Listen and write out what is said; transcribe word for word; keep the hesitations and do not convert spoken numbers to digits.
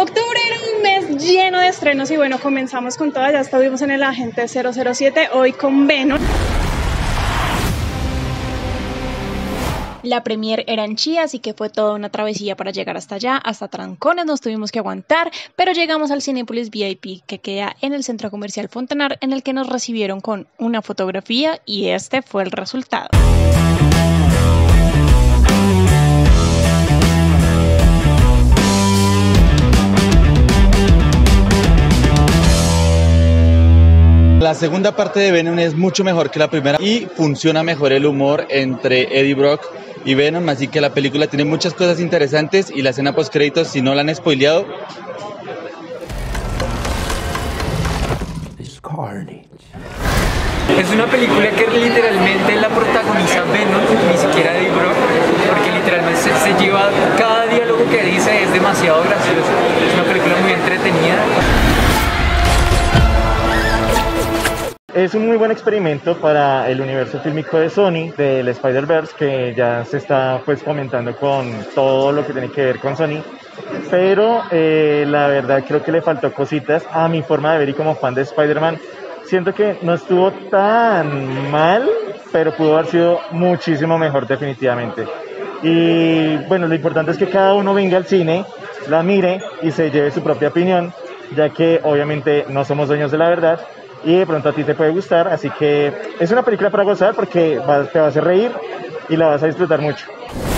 Octubre era un mes lleno de estrenos y bueno, comenzamos con todas. Ya estuvimos en el Agente cero cero siete, hoy con Venom. La premier era en Chía, así que fue toda una travesía para llegar hasta allá, hasta trancones nos tuvimos que aguantar, pero llegamos al Cinépolis V I P que queda en el Centro Comercial Fontanar, en el que nos recibieron con una fotografía y este fue el resultado. La segunda parte de Venom es mucho mejor que la primera y funciona mejor el humor entre Eddie Brock y Venom, así que la película tiene muchas cosas interesantes y la escena post créditos, si no la han spoileado. Es una película que literalmente la protagoniza Venom, ni siquiera Eddie Brock, porque literalmente se, se lleva cada diálogo que dice, es demasiado gracioso. Es una película muy entretenida. Es un muy buen experimento para el universo fílmico de Sony, del Spider-Verse, que ya se está pues comentando con todo lo que tiene que ver con Sony, pero eh, la verdad creo que le faltó cositas a mi forma de ver y como fan de Spider-Man. Siento que no estuvo tan mal, pero pudo haber sido muchísimo mejor definitivamente. Y bueno, lo importante es que cada uno venga al cine, la mire y se lleve su propia opinión, ya que obviamente no somos dueños de la verdad. Y de pronto a ti te puede gustar, así que es una película para gozar porque va, te va a hacer reír y la vas a disfrutar mucho.